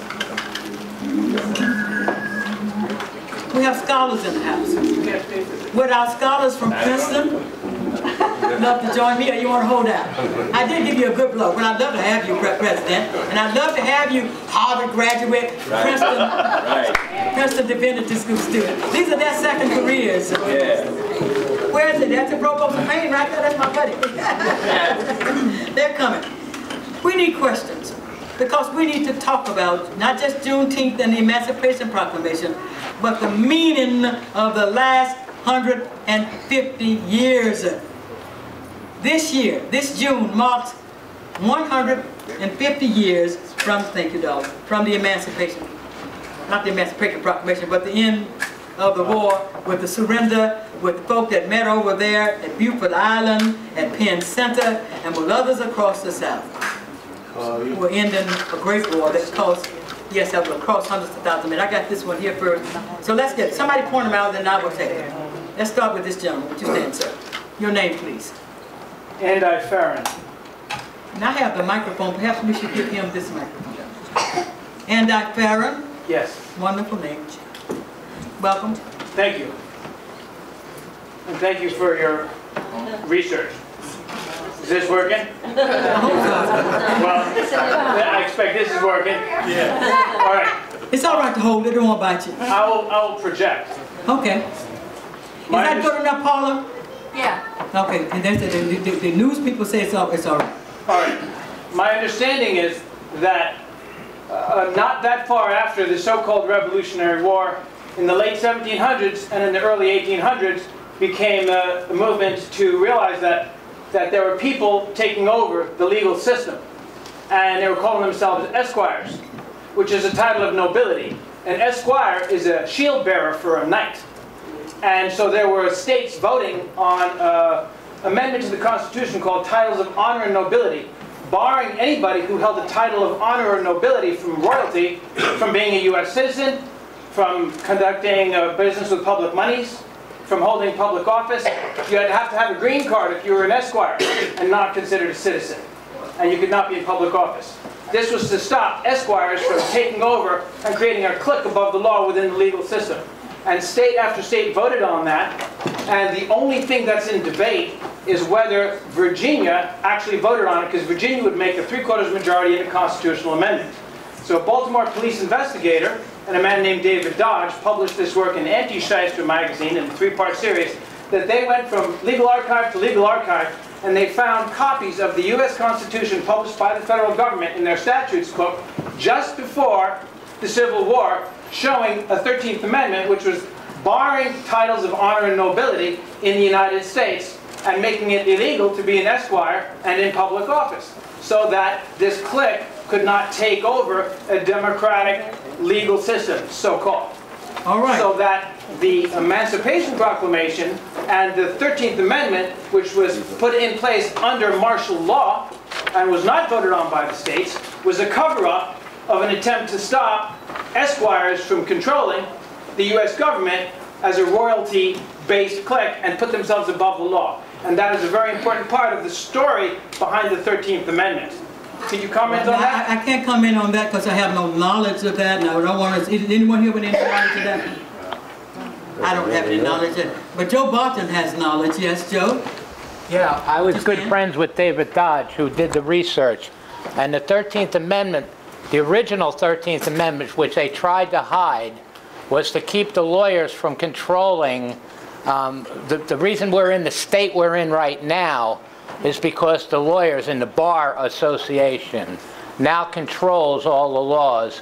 Speaker 1: We have scholars in the house. Would our scholars from Kingston love to join me, or you want to hold out? I did give you a good blow, but I'd love to have you, President, and I'd love to have you, Harvard graduate, Princeton, right. Princeton Divinity School student. These are their second careers. Yeah. Where is it? That's a provost of pain right there. That's my buddy. They're coming. We need questions, because we need to talk about not just Juneteenth and the Emancipation Proclamation, but the meaning of the last one hundred fifty years. This year, this June, marks one hundred fifty years from, thank you, darling, from the Emancipation, not the Emancipation Proclamation, but the end of the war, with the surrender, with the folk that met over there at Beaufort Island, at Penn Center, and with others across the South, who were ending a great war that caused, yes, that was across hundreds of thousands men. I got this one here first. So let's get, somebody point them out, then I will take it. Let's start with this gentleman. Would you stand, sir? Your name, please.
Speaker 6: Andy Farron.
Speaker 1: And I have the microphone. Perhaps we should give him this microphone. Andy Farron.
Speaker 6: Yes.
Speaker 1: Wonderful name. Welcome.
Speaker 6: Thank you. And thank you for your research. Is this working? Well, I expect this is working. Yeah. All right.
Speaker 1: It's all right to hold it. Don't worry about you.
Speaker 6: I will, I will project.
Speaker 1: Okay. Is
Speaker 6: My
Speaker 1: that good enough, Paula?
Speaker 2: Yeah.
Speaker 1: Okay. And that's the, the, the, the news people say it's all, it's all right.
Speaker 6: All right. My understanding is that uh, not that far after the so-called Revolutionary War, in the late seventeen hundreds and in the early eighteen hundreds, became a, a movement to realize that that there were people taking over the legal system, and they were calling themselves esquires, which is a title of nobility. An esquire is a shield bearer for a knight, and so there were states voting on an amendment to the Constitution called Titles of Honor and Nobility, barring anybody who held the title of honor or nobility from royalty from being a U S citizen, from conducting uh, business with public monies, from holding public office. You had to have to have a green card if you were an esquire and not considered a citizen. And you could not be in public office. This was to stop esquires from taking over and creating a clique above the law within the legal system. And state after state voted on that. And the only thing that's in debate is whether Virginia actually voted on it, because Virginia would make a three-quarters majority in a constitutional amendment. So a Baltimore police investigator and a man named David Dodge published this work in Anti-Shyster magazine in a three-part series, that they went from legal archive to legal archive, and they found copies of the U S Constitution published by the federal government in their statutes book just before the Civil War, showing a thirteenth Amendment, which was barring titles of honor and nobility in the United States and making it illegal to be an esquire and in public office, so that this clique could not take over a democratic legal system, so-called.
Speaker 1: All right.
Speaker 6: So that the Emancipation Proclamation and the thirteenth Amendment, which was put in place under martial law and was not voted on by the states, was a cover-up of an attempt to stop esquires from controlling the U S government as a royalty-based clique and put themselves above the law. And that is a very important part of the story behind the thirteenth Amendment. Could you comment on that?
Speaker 1: I, I can't comment on that because I have no knowledge of that, and I don't want to. Is anyone here with any knowledge of that? I don't have any knowledge of it. But Joe Barton has knowledge. Yes, Joe?
Speaker 7: Yeah, I was
Speaker 1: Just
Speaker 7: good
Speaker 1: can.
Speaker 7: friends with David Dodge, who did the research. And the thirteenth Amendment, the original thirteenth Amendment, which they tried to hide, was to keep the lawyers from controlling. Um, the, the reason we're in the state we're in right now is because the lawyers in the Bar Association now controls all the laws.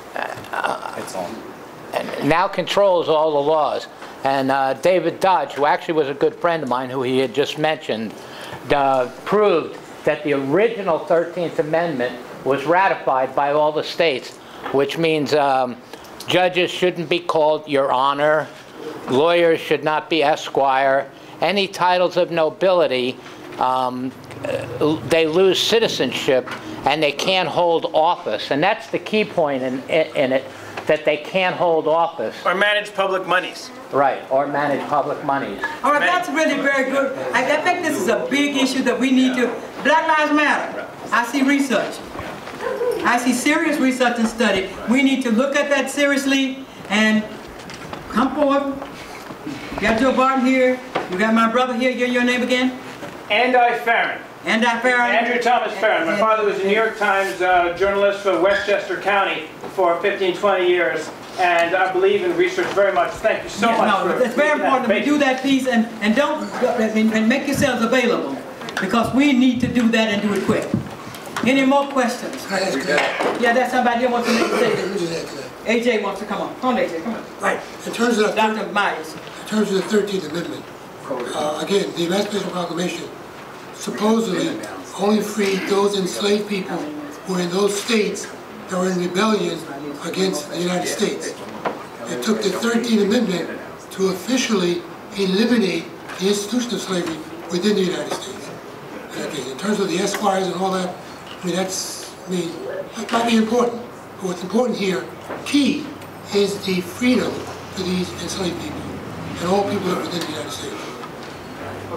Speaker 7: Uh,
Speaker 3: It's on.
Speaker 7: and now controls all the laws. And uh, David Dodge, who actually was a good friend of mine, who he had just mentioned, uh, proved that the original thirteenth Amendment was ratified by all the states, which means um, judges shouldn't be called Your Honor, lawyers should not be Esquire, any titles of nobility, um, they lose citizenship and they can't hold office. And that's the key point in, in it, that they can't hold office.
Speaker 6: Or manage public monies.
Speaker 7: Right, or manage public monies.
Speaker 1: All right, that's really very good. I, I think this is a big issue that we need to. Black Lives Matter. I see research. I see serious research and study. We need to look at that seriously and come forward. You got Joe Barton here. You got my brother here. Your, your name again?
Speaker 6: Andy Farron.
Speaker 1: Andy Farron.
Speaker 6: Andrew Thomas Farron. My father was a New York Times uh, journalist for Westchester County for fifteen, twenty years. And I believe in research very much. Thank you so
Speaker 1: Yes,
Speaker 6: much
Speaker 1: no,
Speaker 6: for
Speaker 1: it's very important that we do that piece, and, and don't and, and make yourselves available, because we need to do that and do it quick. Any more questions?
Speaker 8: Can I ask that?
Speaker 1: Yeah, that's somebody here wants to make a
Speaker 8: Let me
Speaker 1: statement.
Speaker 8: just add to that.
Speaker 1: A J wants to come on. Come on, A J, come on.
Speaker 8: Right. In terms of the,
Speaker 1: Doctor Myers.
Speaker 8: in terms of the thirteenth Amendment, uh, again, the Emancipation Proclamation supposedly only freed those enslaved people who were in those states that were in rebellion against the United States. It took the thirteenth Amendment to officially eliminate the institution of slavery within the United States. And okay, in terms of the esquires and all that, I mean, that's, I mean, that might be important. But what's important here, key, is the freedom for these enslaved people and all people within the United States.
Speaker 1: All right.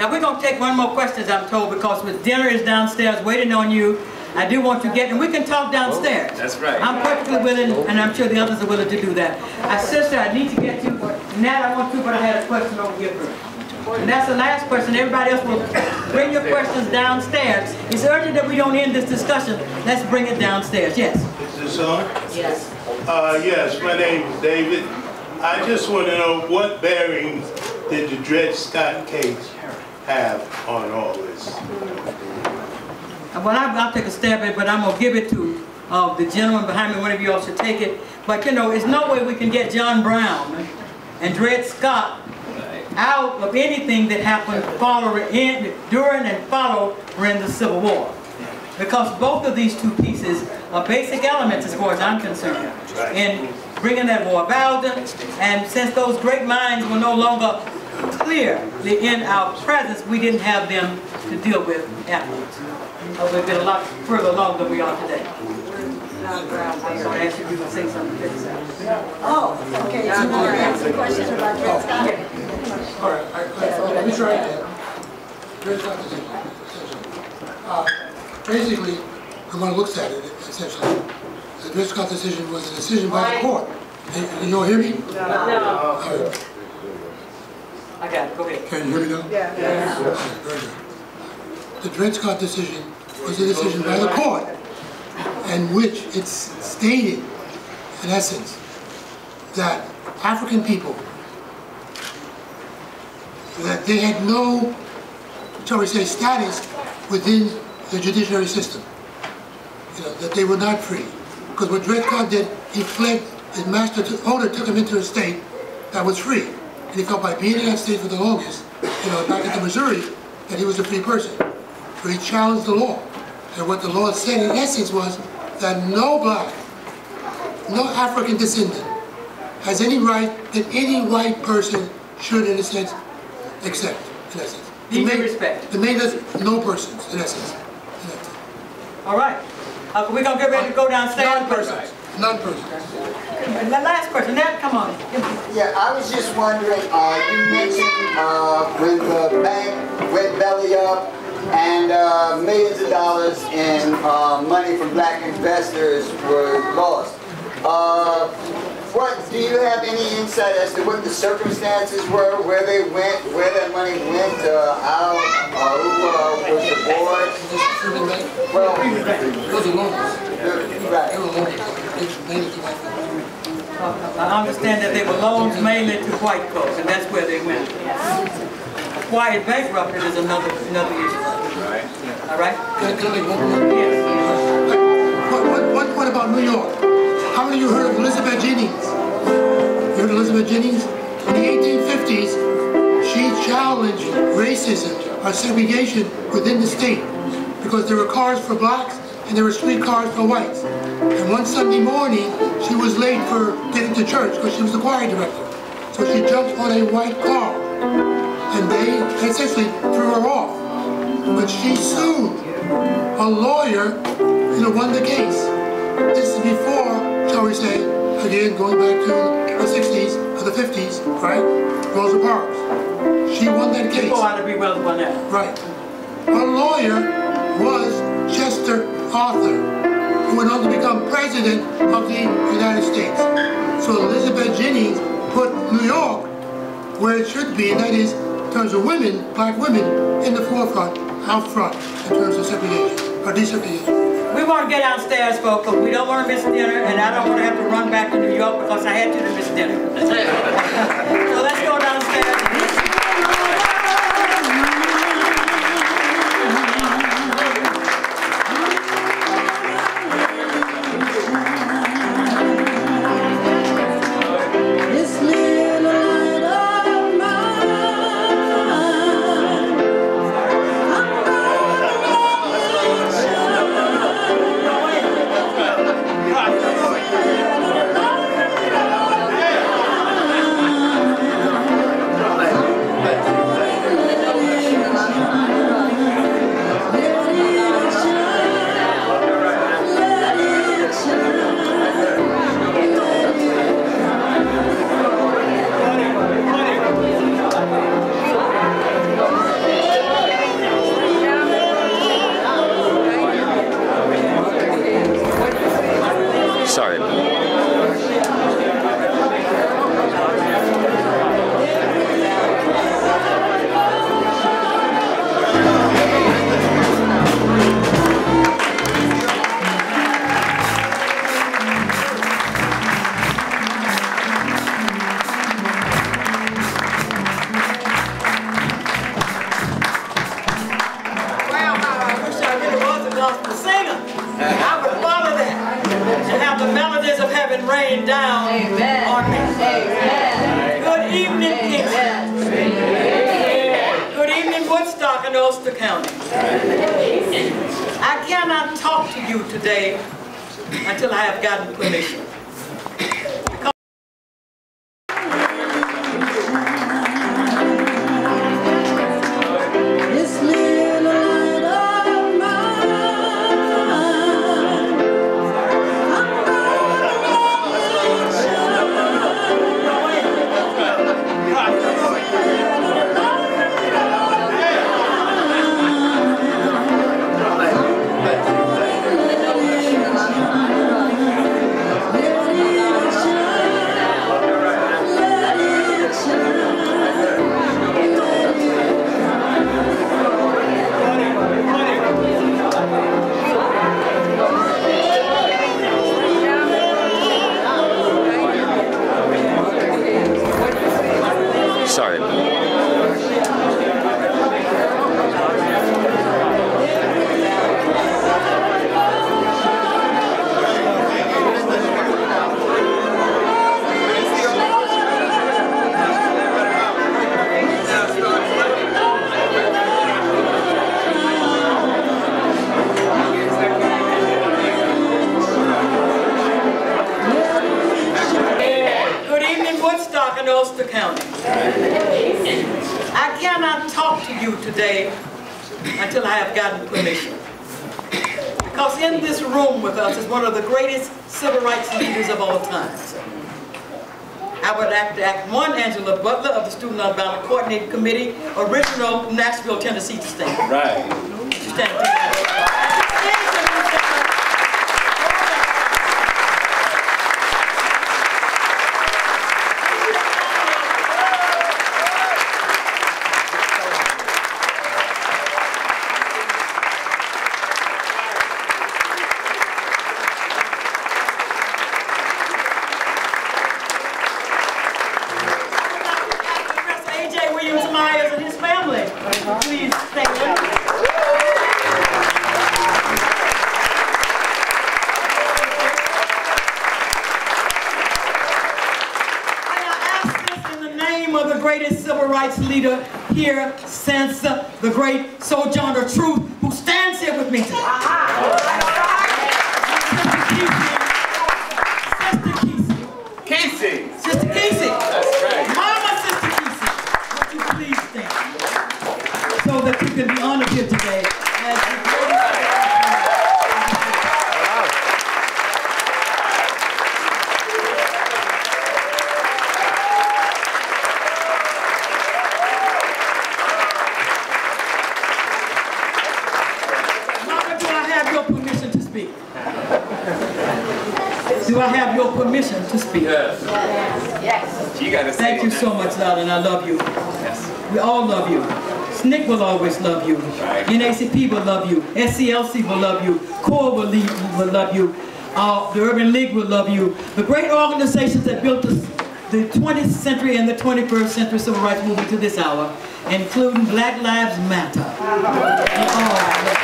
Speaker 1: Now we're going to take one more question, I'm told, because with dinner is downstairs waiting on you. I do want to get, and we can talk downstairs.
Speaker 3: That's right.
Speaker 1: I'm perfectly willing, and I'm sure the others are willing to do that. I sister, I need to get to, Nat, I want to, but I had a question over here first. And that's the last question. Everybody else will bring your questions downstairs. It's urgent that we don't end this discussion. Let's bring it downstairs. Yes?
Speaker 9: Is this on?
Speaker 1: Yes.
Speaker 9: Uh, yes, my name is David. I just want to know what bearing did the Dred Scott case have on all this?
Speaker 1: Well, I'll, I'll take a stab at it, but I'm going to give it to uh, the gentleman behind me. One of you all should take it. But, you know, there's no way we can get John Brown and Dred Scott out of anything that happened following, in, during and following the Civil War. Because both of these two pieces are basic elements as far as I'm concerned in bringing that war about. And since those great minds were no longer clearly in our presence, we didn't have them to deal with afterwards. Uh, we've been a lot further along than we are today. I'm going to ask you if you would say something to this.
Speaker 5: Oh, okay. So you want to answer questions about Dred Scott?
Speaker 8: All right, I, I, let me try again. Dred Scott decision. Uh, basically, when one looks at it, essentially, the Dred Scott decision was a decision by the court. Hey, you don't hear me?
Speaker 1: No.
Speaker 8: All right.
Speaker 1: I got it. Go ahead.
Speaker 8: Can you hear me now?
Speaker 5: Yeah. yeah.
Speaker 8: Okay, very good. The Dred Scott decision was a decision by the court, in which it's stated, in essence, that African people, that they had no, shall we say, status within the judiciary system. You know, that they were not free. Because what Dred Scott did, he fled, his master owner took him into a state that was free. And he felt by being in that state for the longest, you know, back into Missouri, that he was a free person. So he challenged the law. And what the law said in essence was that no black, no African descendant has any right that any white person should, in a sense, accept, in essence.
Speaker 1: Need
Speaker 8: made,
Speaker 1: respect.
Speaker 8: They made us no persons, in essence. In essence.
Speaker 1: All right. Uh, we're going to get ready to go downstairs.
Speaker 8: Non-persons. Non-persons.
Speaker 1: The last question. Nat, come on.
Speaker 10: Yeah, I was just wondering, uh, you mentioned uh, when the bank went belly up and uh, millions of dollars in uh, money from black investors were lost. Uh, what, do you have any insight as to what the circumstances were, where they went, where that money went, uh, how, uh, who uh, was the board? Well,
Speaker 8: Those are loans.
Speaker 10: right.
Speaker 8: They were loans. They were mainly to white folks.
Speaker 1: I understand that they were loans mainly to white folks, and that's where they went. Quiet bankrupted is another another issue.
Speaker 3: Right.
Speaker 1: All right?
Speaker 8: Can I can I make one more?
Speaker 1: Yes.
Speaker 8: One, one, one point about New York. How many of you heard of Elizabeth Jennings? You heard of Elizabeth Jennings? In the eighteen fifties, she challenged racism or segregation within the state because there were cars for blacks and there were street cars for whites. And one Sunday morning, she was late for getting to church because she was the choir director. So she jumped on a white car. And they essentially threw her off. But she sued. A lawyer, you know, won the case. This is before, shall we say, again, going back to the sixties or the fifties, right? Rosa Parks. She won that case.
Speaker 1: People ought to be well on that.
Speaker 8: Right. Her lawyer was Chester Arthur, who went on to become president of the United States. So Elizabeth Jennings put New York where it should be, and that is, in terms of women, black women, in the forefront, out front, in terms of segregation, or desegregation.
Speaker 1: We want to get downstairs, folks, because we don't want to miss dinner, and I don't want to have to run back to New York because I had to to miss dinner. So let's go downstairs. and have the melodies of heaven rain down
Speaker 2: Amen.
Speaker 1: on me.
Speaker 2: Amen.
Speaker 1: Good evening, Kingston.
Speaker 2: Amen.
Speaker 1: Good evening, Woodstock and Ulster County. I cannot talk to you today until I have gotten permission. I cannot talk to you today until I have gotten permission. Because in this room with us is one of the greatest civil rights leaders of all time. I would act, act one, Angela Butler of the Student Nonviolent Coordinating Committee, original Nashville, Tennessee to stand.
Speaker 3: Right.
Speaker 1: To stand together. And his family. Please thank them. I ask this in the name of the greatest civil rights leader here since uh, the great Sojourner Truth, who stands here with me today. Sister Casey. Sister Casey.
Speaker 3: That's right.
Speaker 1: Mama, Sister Casey. Would you please stand so that you can be honored here today as the greatest. Mama, do I have your permission to speak? Do I have your permission to speak?
Speaker 3: Yes.
Speaker 2: Yes.
Speaker 3: You gotta say
Speaker 1: Thank you
Speaker 3: it.
Speaker 1: so much, darling. I love you.
Speaker 3: Yes.
Speaker 1: We all love you. S N C C will always love you.
Speaker 3: Right.
Speaker 1: N A A C P will love you. S C L C will love you. CORE will, leave, will love you. Uh, the Urban League will love you. The great organizations that built the, the twentieth century and the twenty-first century civil rights movement to this hour, including Black Lives Matter. Oh,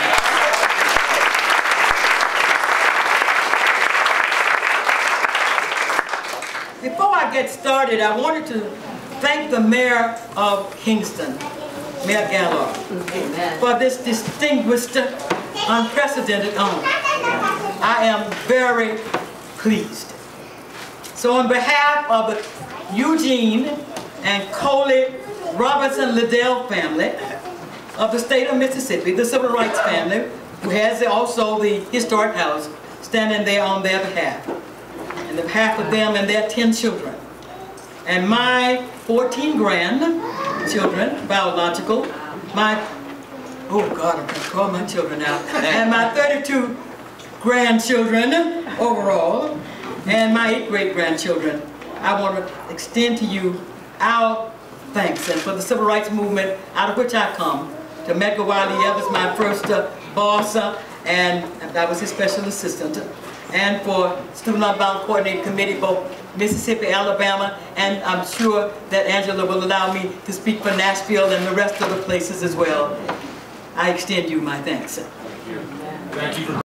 Speaker 1: before I get started, I wanted to thank the mayor of Kingston, Mayor Gallo, for this distinguished, unprecedented honor. I am very pleased. So on behalf of the Eugene and Colia Robinson Liddell family of the state of Mississippi, the civil rights family, who has also the historic house standing there on their behalf, and the behalf of them and their ten children, and my fourteen grandchildren, biological, my, oh God, I can't call my children now, and my thirty-two grandchildren overall, and my eight great-grandchildren. I want to extend to you our thanks, and for the civil rights movement out of which I come, to Medgar Wiley Evans, my first uh, boss, uh, and I was his special assistant, and for Student Nonviolent Coordinating Committee, both Mississippi, Alabama, and I'm sure that Angela will allow me to speak for Nashville and the rest of the places as well. I extend you my thanks.
Speaker 4: Thank you. Thank you for